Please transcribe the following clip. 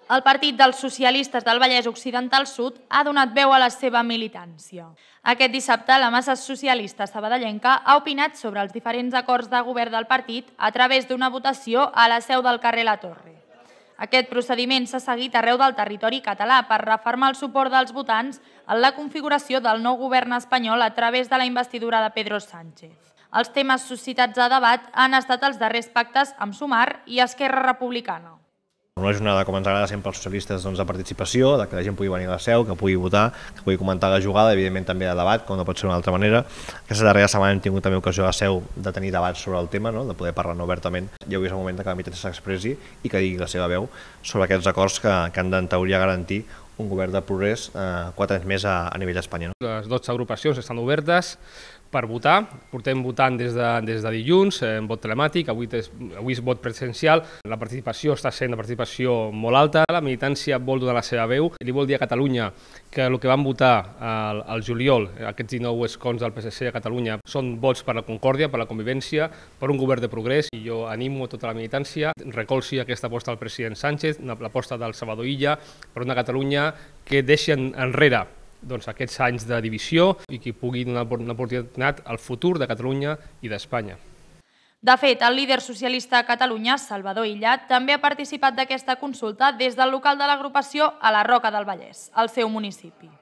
El Partit dels Socialistes del Vallès Occidental Sud ha donat veu a la seva militància. Aquest dissabte, la massa socialista sabadellenca ha opinat sobre els diferents acords de govern del partit a través d'una votació a la seu del carrer La Torre. Aquest procediment s'ha seguit arreu del territori català per refermar el suport dels votants en la configuració del nou govern espanyol a través de la investidura de Pedro Sánchez. Els temes suscitats a debat han estat els darrers pactes amb Sumar i Esquerra Republicana. Una jornada, com ens agrada sempre als socialistes, de participació, que la gent pugui venir a la seu, que pugui votar, que pugui comentar la jugada, evidentment també de debat, com no pot ser d'una altra manera. Aquesta darrera setmana hem tingut també ocasió a la seu de tenir debats sobre el tema, de poder parlar obertament. Ja avui és el moment que la militància s'expressi i que digui la seva veu sobre aquests acords que han en teoria garantir un govern de progrés 4 anys més a nivell d'Espanya. Les 12 agrupacions estan obertes per votar. Portem votant des de dilluns, en vot telemàtic, avui és vot presencial. La participació està sent una participació molt alta. La militància vol donar la seva veu. Li vol dir a Catalunya que el que van votar al juliol, aquests 19 escons del PSC a Catalunya, són vots per la concòrdia, per la convivència, per un govern de progrés. I jo animo tota la militància, recolzi aquesta aposta del president Sánchez, l'aposta del Salvador Illa, per una Catalunya que deixi enrere aquests anys de divisió i que pugui donar una oportunitat al futur de Catalunya i d'Espanya. De fet, el líder socialista a Catalunya, Salvador Illa, també ha participat d'aquesta consulta des del local de l'agrupació a la Roca del Vallès, al seu municipi.